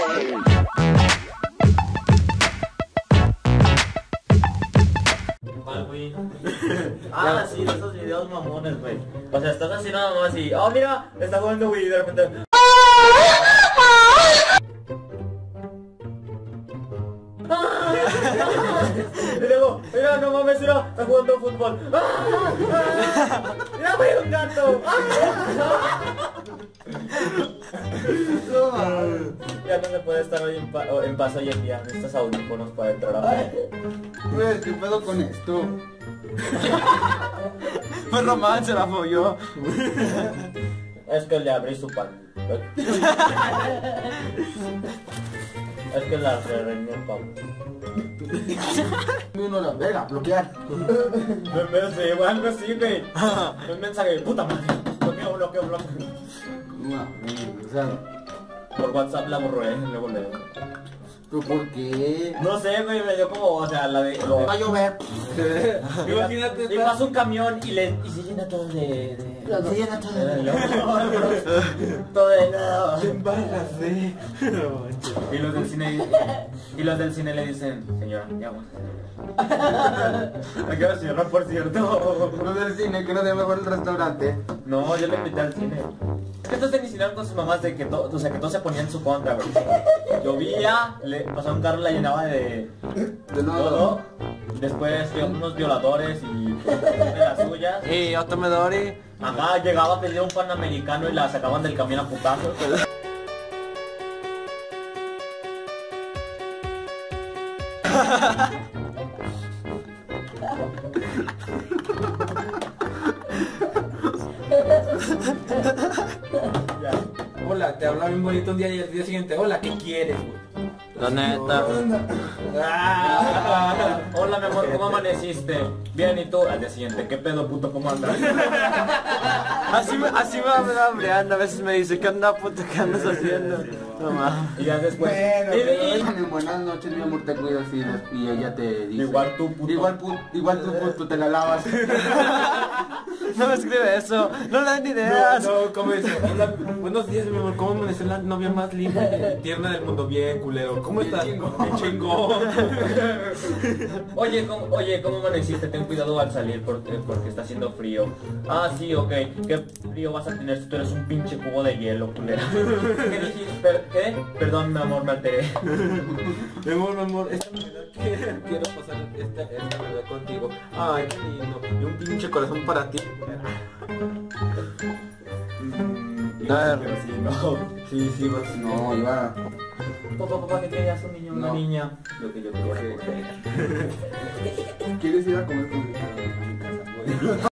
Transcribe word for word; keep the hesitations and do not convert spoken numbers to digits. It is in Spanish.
Ah, sí, de esos videos mamones, güey. O sea, estás así nada más y... Oh, mira, está jugando Wii y de repente... Y luego, mira, no mames, mira, está jugando fútbol. Mira, güey, un gato. Ya no se puede estar hoy en, pa en paz hoy en día. Necesitas audífonos para entrar a... Güey, ¿qué pedo con esto? Fue romance, la folló. Es que le abrí su pan. Es que la rereñó el pavo. Uno la verga, bloquear. En vez de algo así, güey. Un mensaje de puta madre. Bloqueo, bloqueo, bloqueo. No, o sea, Por WhatsApp la borré, luego le... ¿tú por qué? No sé, güey, me dio como, o sea, la de... Va a llover. Imagínate, y pasa un camión y le... Y se llena todo de... de... Se llena todo de... Todo de... No. Se embarracé. Y los del cine... Y los del cine le dicen... Señora, ya vamos. ¿A qué hora cierra, por cierto? No del cine, que no debe mejor el restaurante. No, yo le invité al cine. Es que estos se iniciaron con sus mamás de que todo, o sea, que todo se ponía en su contra, güey. Llovía, le pasaba un carro, la llenaba de... De todo. nuevo. Después vio unos violadores y de las suyas. Y yo tomé Dori. Ajá, llegaba a pedir un panamericano y la sacaban del camión a putazos. Ya. Hola, te habla bien bonito un día y el día siguiente, hola, ¿qué quieres, güey? La neta. Ah, hola, mi amor, ¿cómo amaneciste? Bien, ¿y tú? Al día siguiente, ¿qué pedo, puto? ¿Cómo andas? Así, me- así me da hambre, anda, a veces me dice, ¿qué anda, puto? ¿Qué andas haciendo? No mames. Y ya después... Bueno, y- pero y- bueno, buenas noches, mi amor, te cuidas y, y ella te dice... Igual tú, puto. Igual, pu- igual tú, puto, te la lavas. No me escribe eso, no le dan ideas. No, ¿cómo dice? Hola, buenos días, mi amor, ¿cómo amaneció la novia más linda y tierna del mundo? Bien, culero, ¿cómo Bien estás? chingón. Bien chingón. Oye, ¿cómo, oye, ¿cómo amaneciste? Ten cuidado al salir porque, porque está haciendo frío. Ah, sí, ok. ¿Qué frío vas a tener si tú eres un pinche cubo de hielo, culera? ¿Qué dijiste? Per- ¿Qué? Perdón, mi amor, me alteré. Mi amor, mi amor, esta Navidad quiero, quiero pasar esta, esta Navidad contigo. Ay, qué lindo. Y un pinche corazón para ti. Mm, A ver. pero sí, no. Sí, sí, vas. No, iba... Papá, papá, ¿qué querías? Un niño, una No. niña. Lo que yo quería coger. ¿Quieres ir a comer con mi casa?